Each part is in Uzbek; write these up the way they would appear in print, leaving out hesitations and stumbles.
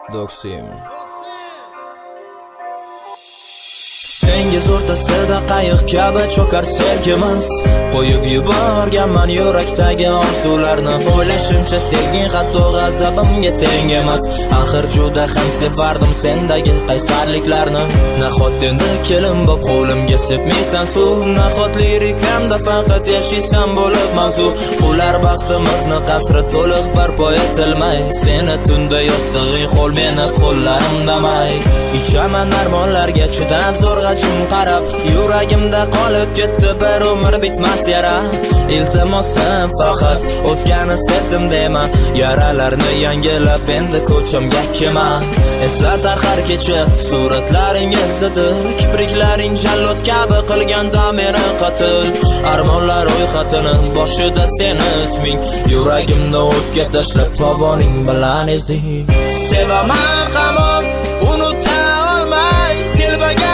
Doksim. Dengiz o'rtasida qayiq kabi cho'kar selkimiz. Qo'yib yuborganman yurakdagi orzularni. O'ylashimcha sevging hatto g'azabimga teng emas. Axir juda ham sevardim sendagi qaysarliklarni. Nahot endi kelin bo'p qo'limga sepmaysan suv. Nahot lirikamda faqat yashaysan bo'lib mavzu. Ular baxtimizni qasri to'liq barpo etilmay. Seni tunda yostig'ing qo'l meni qo'llarimda may. Ichaman armonlarga chidab zo'rg'a qarab, yuragimda qolib ketdi bir umr bitmas yara. Iltimosim faqat o'zgani sevdim dema, yaralarni yangilab endi ko'chamga kema. Eslatar har kecha suratlaringizdadir, kipriklaring jallod kabi qilganda meni qatil. Armonlar ro'yxatini boshida seni isming, yuragimni o'tga tashlab tovoning bilan ezding. Sevaman hamon unuta olmay, telbaga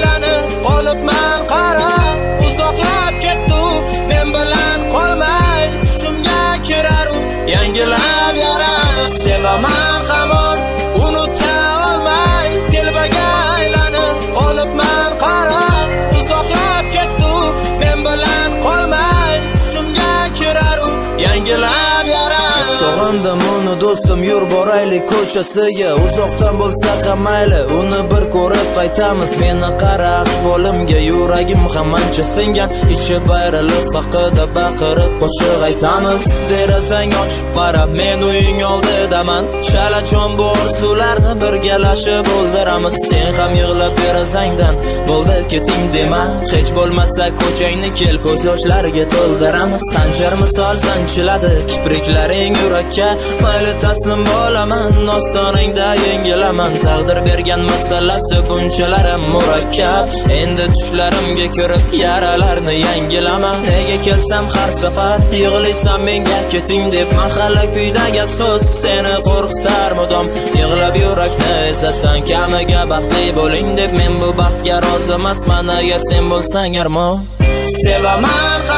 qolibman qarab, uzoqlab ketdi men bilan qolmay, tushimga kirar u yangilab yara. Sevaman hamon unuta olmay, telbaga aylanib qolibman qarab, uzoqlab ketdi men bilan qolmay, tushimga kirar u yangilab yara. Sog'indim uni do'stim, yur boraylik ko'chasiga, uzoqdan bo'lsa ham mayli, uni bir ko'rib qaytamiz. Meni qara ahvolimga, yuragim ham ancha singan, ichi bayrilib haqida baqirib qo'shiq aytamiz. Derazang ochib qara, men uying oldidaman, chalajon bu orzularni birgalashib o'ldiramiz. Sen ham yig'lab derazangdan bo'ldi keting dema, hech bo'lmasa ko'changni kel, ko'z yoshlariga to'ldiramiz. Qanchar misol sanchiladi kipriklaring yurakka, mayli taslim bo'laman, ostonangda yengilaman. Taqdir bergan masalasi bunchalar ham murakkab, endi tushlarimga kirib yaralarni yangilaman. Nega kelsam har safar yig'laysan menga keting deb, mahalla kuyda gap so'z seni qo'rqitar mudom. Yig'lab yurakni esasan, kamiga baxtli bo'ling deb, men bu baxtga rozi emasman agar sen bo'lsang armon. Sevaman